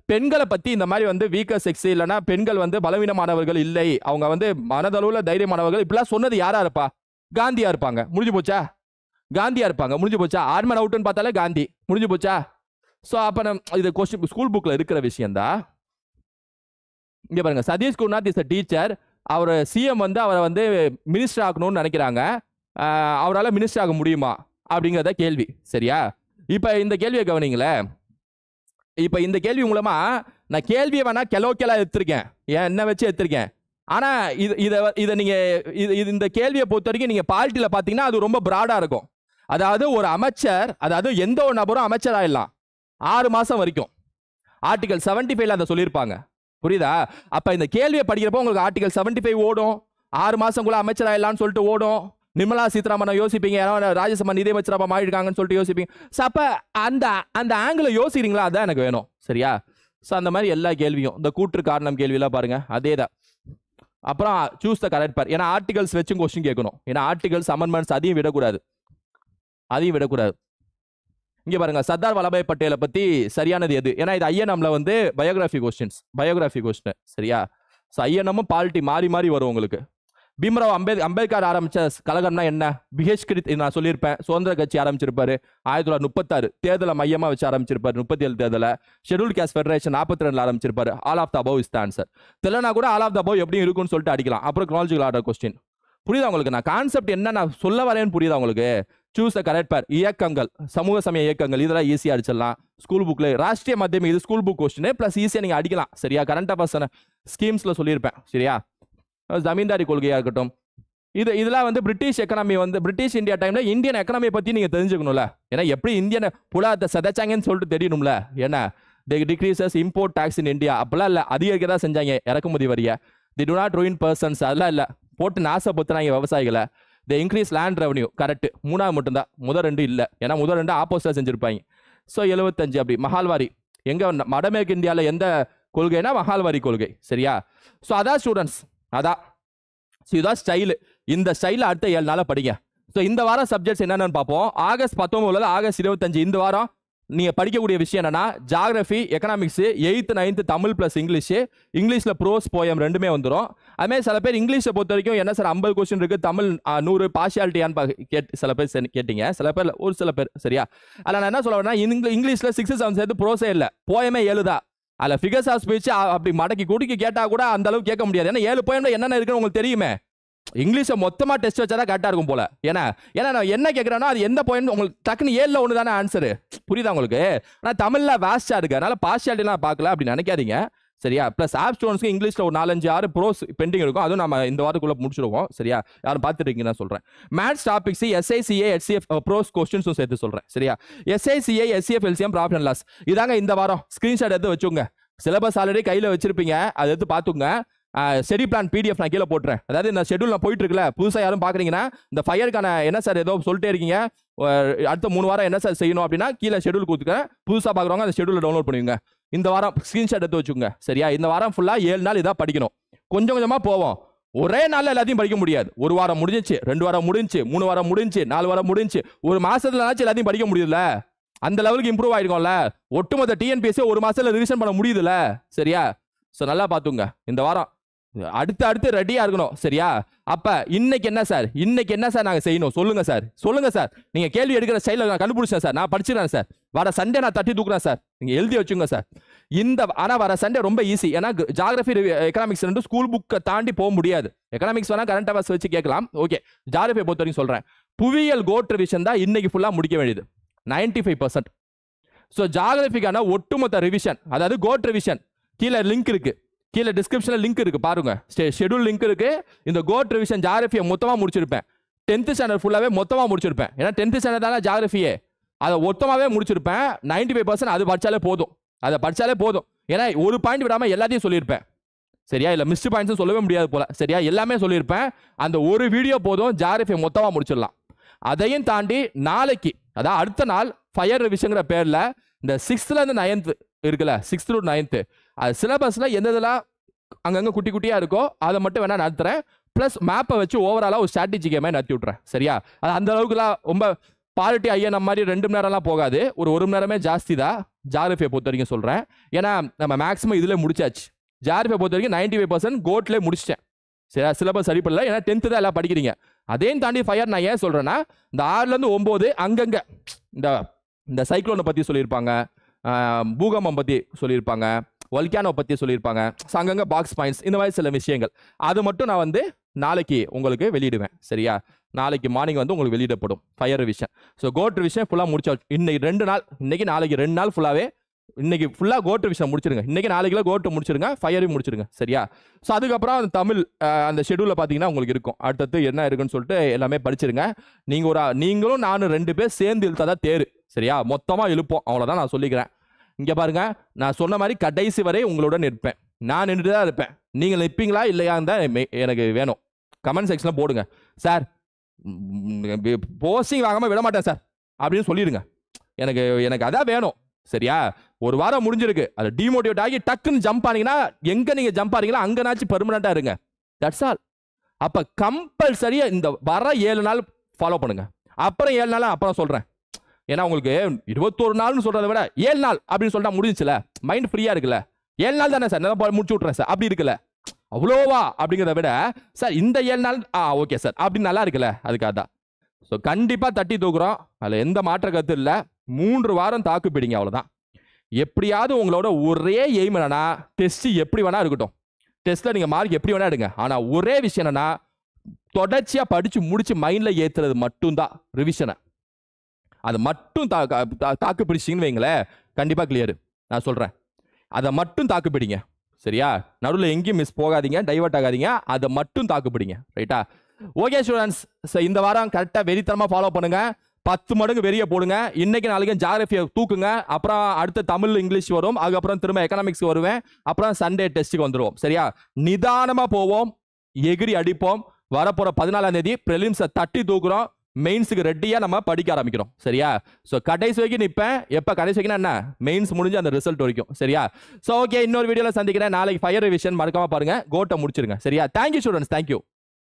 பெண்களை பத்தி இந்த மாதிரி வந்து வீக்கர் செக்ஸ் இல்லைன்னா பெண்கள் வந்து பலவீனமானவர்கள் இல்லை, அவங்க வந்து மனதளவுல தைரியமானவர்கள் இப்படிலாம் சொன்னது யாரா இருப்பா? காந்தியா இருப்பாங்க. முடிஞ்சு போச்சா? காந்தியா இருப்பாங்க. முடிஞ்சு போச்சா? ஆர்மன் அவுட்னு பார்த்தாலே காந்தி. முடிஞ்சு போச்சா? ஸோ அப்போ இது கொஸ்டின் ஸ்கூல் புக்கில் இருக்கிற விஷயம் தான். இங்கே பாருங்க, Satish Gurunath is a teacher. அவர் சிஎம் வந்து அவரை வந்து மினிஸ்டர் ஆகணும்னு நினைக்கிறாங்க. அவரால் மினிஸ்டர் ஆக முடியுமா அப்படிங்கிறத கேள்வி. சரியா? இப்போ இந்த கேள்வியை கவனிங்களேன். இப்போ இந்த கேள்வி மூலமா நான் கேள்வியை வேணா கெலோக்கெல்லாம் எடுத்திருக்கேன், என்ன வச்சு எடுத்திருக்கேன். ஆனால் இதை நீங்கள் இந்த கேள்வியை பொறுத்த வரைக்கும் நீங்கள் பாலிட்டியில் பார்த்தீங்கன்னா அது ரொம்ப ப்ராடாக இருக்கும். அதாவது ஒரு அமைச்சர், அதாவது எந்த ஒரு நபரும் அமைச்சர் ஆயிடலாம் 6 மாதம் வரைக்கும். ஆர்டிகல் 75 அதை சொல்லியிருப்பாங்க. புரியுதா? அப்போ இந்த கேள்வியை படிக்கிறப்போ உங்களுக்கு ஆர்டிகல் 75 ஓடும். 6 மாதங்குள்ள அமைச்சர் ஆயிடலாம்னு சொல்லிட்டு ஓடும். நிர்மலா சீதாராமனை யோசிப்பீங்க, யாராவது ராஜ்யசபா நிதியமைச்சராக மாறிருக்காங்கன்னு சொல்லிட்டு யோசிப்பீங்க. ஸோ அப்போ அந்த ஆங்கிள் யோசிக்கிறீங்களா? அதான் எனக்கு வேணும். சரியா? ஸோ அந்த மாதிரி எல்லா கேள்வியும், இந்த கூற்று காரணம் கேள்வியெல்லாம் பாருங்க, அதே தான். அப்புறம் சூஸ் த கரெக்ட் பார். ஏன்னா ஆர்டிகல்ஸ் வச்சும் கொஸ்டின் கேட்கணும். ஏன்னா ஆர்டிகல்ஸ் அமெண்ட்மெண்ட்ஸ் அதையும் விடக்கூடாது. இங்கே பாருங்க, சர்தார் வல்லபாய் பட்டேலை பற்றி சரியானது எது? ஏன்னா இது ஐஎன்எம்ல வந்து பயோகிராஃபி கொஸ்டின். சரியா? ஸோ ஐஎன்எம்மும் பாலிட்டி மாறி மாறி வரும் உங்களுக்கு. பீம்ராவ் அம்பேத்கர் ஆரம்பிச்ச கழகம்னா என்ன? பிஹெச்கிரித் நான் சொல்லியிருப்பேன். சுதந்திர கட்சி ஆரம்பிச்சிருப்பாரு 1936. தேர்தலை மையமாக வச்சு ஆரம்பிச்சிருப்பாரு. 37 தேர்தலை. ஷெட்யூல் கேஸ்ட் ஃபெடரேஷன் 42 ஆரம்பிச்சிருப்பாரு. All of the above is the answer. தெரியலனா கூட ஆல் ஆஃப் த அபவ் எப்படி இருக்கும்னு சொல்லிட்டு அடிக்கலாம். அப்புறம் குரானாலஜிக்கல் ஆர்டர் கொஸ்டின். புரியுதா உங்களுக்கு? நான் கான்செப்ட் என்ன நான் சொல்ல வரேன்னு புரியுதா உங்களுக்கு? சூஸ் த கரெக்ட் பேர். இயக்கங்கள், சமூக சமய இயக்கங்கள், இதெல்லாம் ஈஸியாக அடிச்சிடலாம். ஸ்கூல் புக்கில் ராஷ்ட்ரிய மத்தியம் இது ஸ்கூல் புக் கொஸ்டின் ப்ளஸ் ஈஸியாக நீங்கள் அடிக்கலாம். சரியா? கரண்ட் அஃபேர்ஸ் ஸ்கீம்ஸில் சொல்லியிருப்பேன். சரியா? ஜமீன்தாரி கொள்கையாக இருக்கட்டும், இதெல்லாம் வந்து பிரிட்டிஷ் எக்கனாமி வந்து பிரிட்டிஷ் இந்தியா டைம்ல இந்தியன் எக்கனாமியை பற்றி நீங்கள் தெரிஞ்சுக்கணும்ல. ஏன்னா எப்படி இந்தியன் புலாத்தை சதைச்சாங்கன்னு சொல்லிட்டு தெரியணும்ல. ஏன்னா decreases import tax in India அப்பெல்லாம் இல்லை, அதிகரிக்க தான் செஞ்சாங்க இறக்குமதி வரிய. They do not ruin persons, அதெல்லாம் இல்லை, போட்டு நாசப்படுத்துனாங்க விவசாயிகளை. They increase land revenue, correct. 3 மட்டும்தான், முதல் 2 இல்லை. ஏன்னா முதல் 2 ஆப்போசிட்டாக செஞ்சிருப்பாங்க. ஸோ 75 அப்படி. மஹால்வாரி எங்கே? வடமேற்கு இந்தியாவில் எந்த கொள்கைனா மஹால்வாரி கொள்கை. சரியா? ஸோ அதான் ஸ்டூடெண்ட்ஸ், அதான். ஸோ இதான் ஸ்டைலு. இந்த ஸ்டைலில் அடுத்த 7 நாளாக படிங்க. ஸோ இந்த வாரம் சப்ஜெக்ட்ஸ் என்னென்னு பார்ப்போம். ஆகஸ்ட் 19 ஆகஸ்ட் 25 இந்த வாரம் நீங்கள் படிக்கக்கூடிய விஷயம் என்னன்னா, geography, economics, 8th 9th Tamil plus இங்கிலீஷில் ப்ரோஸ் போயம் ரெண்டுமே வந்துடும். அதுமாதிரி சில பேர் இங்கிலீஷை பொறுத்த வரைக்கும் என்ன சார் 50 கொஸ்டின் இருக்குது, தமிழ் 100 பார்ஷியாலிட்டியான்னு சில பேர் கேட்டீங்க. சில பேர் ஒரு சில பேர். சரியா? அதில் நான் என்ன சொல்ல வரேன்னா, இங்கிலீஷில் 6 7 சேர்த்து ப்ரோஸே இல்லை, போயமே 7 தான். அதில் ஃபிகர்ஸ் ஆஃப் ஸ்பீச் அப்படி மடக்கி குடிக்கி கேட்டால் கூட அந்த அளவுக்கு கேட்க முடியாது. ஏன்னா 7 போயம்ல என்னென்ன இருக்குன்னு உங்களுக்கு தெரியுமே. இங்கிலீஷை மொத்தமாக டெஸ்ட் வச்சா தான் கரெக்டாக இருக்கும் போல. ஏன்னா நான் என்ன கேட்குறேன்னா, அது எந்த போயம் உங்களுக்கு டக்குன்னு 7ல் 1 தானே ஆன்சரு. புரியுதா உங்களுக்கு? ஆனால் தமிழில் வேஸ்டாக இருக்கு, அதனால பார்ஷியாலிட்டிலாம் பார்க்கல அப்படி நினைக்காதீங்க. சரியா? ப்ளஸ் ஆப் ஸ்டூடெண்ட்ஸ்க்கு இங்கிலீஷில் ஒரு 4 5 6 ப்ரோஸ் பெண்டிங் இருக்கும். அதுவும் நம்ம இந்த வாரத்துக்குள்ளே முடிச்சிருவோம். சரியா? யாரும் பார்த்துருக்கீங்க நான் சொல்கிறேன். Maths topics SICA HCF prose கொஸ்டின்ஸும் சேர்த்து சொல்கிறேன். சரியா? SICA SCF LCM profit and loss இதாங்க இந்த வாரம். ஸ்க்ரீன்ஷாட் எடுத்து வச்சுங்க. சிலபஸ் ஆல்ரெடி கையில் வச்சிருப்பீங்க, அதை எடுத்து பார்த்துங்க. ஸ்டடி பிளான் PDF நான் கீழே போட்டுறேன். அதாவது இந்த ஷெட்யூல் நான் போயிட்டு இருக்குல்ல, புதுசாக யாரும் பார்க்குறீங்கன்னா இந்த ஃபயருக்கான என்ன சார் ஏதோ சொல்லிட்டே இருக்கீங்க, அடுத்த 3 வாரம் என்ன சார் செய்யணும் அப்படின்னா கீழே ஷெட்யூல் கொடுத்துக்கிறேன். புதுசாக பார்க்குறவங்க அந்த ஷெட்யூலை டவுன்லோட் பண்ணுவீங்க. இந்த வாரம் ஸ்க்ரீன்ஷாட் எடுத்து வச்சுங்க. சரியா? இந்த வாரம் ஃபுல்லாக 7 நாள் இதாக படிக்கணும். கொஞ்சம் கொஞ்சமாக போவோம். ஒரே நாளில் எல்லாத்தையும் படிக்க முடியாது. 1 வாரம் முடிஞ்சிச்சு, 2 வாரம் முடிஞ்சு, 3 வாரம் முடிஞ்சு, 4 வாரம் முடிஞ்சு, ஒரு மாசத்துலனாச்சும் எல்லாத்தையும் படிக்க முடியுதுல. அந்த லெவலுக்கு இம்ப்ரூவ் ஆயிருக்கும்ல. ஒட்டுமொத்த TNPSC ஒரு மாசத்துல ரிவிஷன் பண்ண முடியுதுல. சரியா? ஸோ நல்லா பார்த்துங்க. இந்த வாரம் அடுத்து ரெடியா இருக்கணும். சரியா? அப்ப இன்னைக்கு என்ன சார் நாங்க செய்யணும் சொல்லுங்க சார். நீங்க கேள்வி எடுக்கிற ஸ்டைல நான் கண்டுபிடிச்சேன் சார், நான் படிச்சிடறேன் சார். வர சண்டே நான் தட்டி தூக்குறேன் சார், நீங்க எழுதி வச்சுங்க சார். ஆனா வர சண்டே ரொம்ப ஈஸி. ஏன்னா ஜியாகிரபி எக்கனாமிக்ஸ் ரெண்டு ஸ்கூல் புக்கை தாண்டி போக முடியாது. எக்கனாமிக்ஸ் வேணா கரண்ட் அஃபேர்ஸ் வச்சு கேட்கலாம். ஓகே, ஜியாகிரபியை பொறுத்த வரைக்கும் சொல்றேன். புவியியல் கோட் ரிவிஷன் தான் இன்னைக்கு ஃபுல்லா முடிக்க வேண்டியது 95%. ஸோ ஜியாகிரபிக்கான ஒட்டுமொத்த ரிவிஷன், அதாவது கோட் ரிவிஷன், கீழே லிங்க் இருக்கு, கீழே டிஸ்கிரிப்ஷன்ல லிங்க் இருக்கு பாருங்க, ஷெட்யூல் லிங்க் இருக்கு. இந்த கோட் ரிவிஷன் ஜியாகிரபியை மொத்தமா முடிச்சிருப்பேன். 10th ஸ்டாண்டர்ட் ஃபுல்லாவே மொத்தமா முடிச்சிருப்பேன். ஏன்னா 10th ஸ்டாண்டர்ட் தானே ஜியாகிரபியே, அதை மொத்தமாவே முடிச்சிருப்பேன். 95% அது படிச்சாலே போதும். ஏன்னா ஒரு பாயிண்ட் விடாம எல்லாத்தையும் சொல்லியிருப்பேன். சரியா? இல்ல மிஸ்ட் பாயிண்ட்ஸ் சொல்லவே முடியாது போல. சரியா? எல்லாமே சொல்லியிருப்பேன். அந்த ஒரு வீடியோ போதும், ஜியாகிரபியை மொத்தமா முடிச்சிடலாம். அதையும் தாண்டி நாளைக்கு, அதாவது அடுத்த நாள் ஃபயர் ரிவிஷன்ங்கிற பேர்ல இந்த 6th இருந்து 9th இருக்குல்ல, 6th to 9th அது சிலபஸ்ல எந்தெல்லாம் அங்கங்க குட்டி குட்டியா இருக்கோ அதை மட்டும் வேணா நடத்துறேன். பிளஸ் மேப்பை வச்சு ஓவராலா ஒரு ஸ்ட்ராட்டஜி கேமே நடத்தி விட்றேன். சரியா? அது அந்த அளவுக்குலாம் ரொம்ப பாலிட்டி ஐஎன்எம் மாதிரி 2 மணி நேரம்லாம் போகாது, ஒரு 1 மணி நேரமே ஜாஸ்தி தான் ஜிஆர்எஃப்ஐ பொறுத்த வரைக்கும் சொல்கிறேன். ஏன்னா நம்ம மேக்ஸிமம் இதில் முடிச்சாச்சு. ஜிஆர்எஃப்ஐ பொறுத்த வரைக்கும் 95% கோட்லேயே முடிச்சிட்டேன். சரி, சிலபஸ் சரி பண்ணல, ஏன்னா 10th தான் எல்லாம் படிக்கிறீங்க. அதையும் தாண்டி ஃபயர் நான் ஏன் சொல்கிறேன்னா, இந்த 6லேருந்து 9 அங்கங்கே இந்த சைக்ளோனை பற்றி சொல்லியிருப்பாங்க, பூகம்பம் பற்றி சொல்லியிருப்பாங்க, வல்கானோ பற்றி சொல்லியிருப்பாங்க, அங்கங்கே பாக்ஸ் பாயிண்ட்ஸ், இந்த மாதிரி சில விஷயங்கள் அது மட்டும் நான் வந்து நாளைக்கு உங்களுக்கு வெளியிடுவேன். சரியா, நாளைக்கு மார்னிங் வந்து உங்களுக்கு வெளியிடப்படும் fire revision. So code revision ஃபுல்லாக முடிச்சாச்சு. இன்னைக்கு 2 நாள், இன்னைக்கு நாளைக்கு 2 நாள் ஃபுல்லாகவே இன்னைக்கு ஃபுல்லாக கோட் ரிவிஷன் முடிச்சிருங்க. இன்னைக்கு நாளைக்குள்ள கோட்டு முடிச்சிருங்க, ஃபயரையும் முடிச்சிருங்க. சரியா, ஸோ அதுக்கப்புறம் அந்த தமிழ் அந்த ஷெடியூலில் பார்த்தீங்கன்னா உங்களுக்கு இருக்கும், அடுத்தது என்ன இருக்குன்னு சொல்லிட்டு எல்லாமே படிச்சிருங்க. நீங்களும் நானும் 2 பேர் சேர்ந்து இழுத்தா தான் தேரு. சரியா, மொத்தமாக இழுப்போம், அவ்வளோதான் நான் சொல்லிக்கிறேன். இங்கே பாருங்க, நான் சொன்ன மாதிரி கடைசி வரை உங்களுடன் நிற்பேன். நான் நின்று தான் இருப்பேன். நீங்கள் நிற்பீங்களா இல்லையான்னு தான் எனக்கு வேணும். கமெண்ட் செக்ஷனில் போடுங்க. சார் போஸ்டிங் வாங்காமல் விட மாட்டேன் சார் அப்படின்னு சொல்லிடுங்க. எனக்கு அதான் வேணும். சரியா, ஒரு வாரம் முடிஞ்சிருக்கு, அது டிமோட்டிவேட் ஆகி டக்குன்னு ஜம்ப் ஆனீங்கன்னா, எங்கே நீங்கள் ஜம்ப் ஆனீங்களா அங்கேனாச்சும் பெர்மனண்ட்டாக இருங்க. That's all. அப்போ கம்பல்சரியாக இந்த வர 7 நாள் ஃபாலோ பண்ணுங்க. அப்புறம் 7 நாள் அப்புறம் சொல்கிறேன். ஏன்னா உங்களுக்கு 21 நாள்னு சொல்றதை விட 7 நாள் அப்படின்னு சொல்லிட்டா முடிஞ்சுச்சுல, மைண்ட் ஃப்ரீயா இருக்குல்ல. 7 நாள் தானே சார், நான் முடிச்சு விட்றேன் சார் அப்படி இருக்குல்ல, அவ்வளோவா அப்படிங்கிறத விட சார் இந்த 7 நாள் ஓகே சார் அப்படின்னு நல்லா இருக்குல்ல, அதுக்காக தான். ஸோ கண்டிப்பாக தட்டி தூக்குறோம், அதில் எந்த மாற்ற கருத்து இல்லை. 3 வாரம் தாக்கு பிடிங்க, அவ்வளோதான். எப்படியாவது உங்களோட ஒரே எய்ம் என்னன்னா, டெஸ்ட் எப்படி வேணா இருக்கட்டும், டெஸ்ட்டில் நீங்கள் மார்க் எப்படி வேணா எடுங்க, ஆனால் ஒரே விஷயம் என்னன்னா, தொடர்ச்சியாக படித்து முடிச்சு மைண்டில் ஏற்றுறது மட்டும்தான் ரிவிஷனை. அதை மட்டும் தாக்கு பிடிச்சிங்கன்னு வைங்களேன், கண்டிப்பாக கிளியர். நான் சொல்கிறேன், அதை மட்டும் தாக்கு பிடிங்க. சரியா, நடுவில் எங்கேயும் மிஸ் போகாதீங்க, டைவர்ட் ஆகாதீங்க, அதை மட்டும் தாக்கு பிடிங்க. ரைட்டா, ஓகே ஸ்டூடெண்ட்ஸ். இந்த வாரம் கரெக்டாக வெறித்தனமாக ஃபாலோ பண்ணுங்க, 10 மடங்கு வெறிய போடுங்க. இன்னைக்கு நாளைக்கு ஜிஆர்எஃப்ஐ தூக்குங்க, அப்புறம் அடுத்த தமிழ் இங்கிலீஷ் வரும், அதுக்கப்புறம் திரும்ப எக்கனாமிக்ஸ் வருவேன், அப்புறம் சண்டே டெஸ்ட்டுக்கு வந்துடுவோம். சரியா, நிதானமாக போவோம், எகிரி அடிப்போம். வரப்போகிற 14ஆம் தேதி ப்ரிலிம்ஸை தட்டி தூக்குறோம், மெயின்ஸுக்கு ரெட்டியாக நம்ம படிக்க ஆரம்பிக்கிறோம். சரியா, ஸோ கடைசி வரைக்கும் நிற்பேன். எப்போ கடைசி வரைக்கும் என்ன, மெயின்ஸ் முடிஞ்சு அந்த ரிசல்ட் வரைக்கும். சரியா, ஸோ ஓகே, இன்னொரு வீடியோவில் சந்திக்கிறேன். நாளைக்கு ஃபயர் ரிவிஷன் மறக்காம பாருங்க, கோட்டை முடிச்சிருங்க. சரியா, தேங்க்யூ ஸ்டூடெண்ட்ஸ், தேங்க்யூ.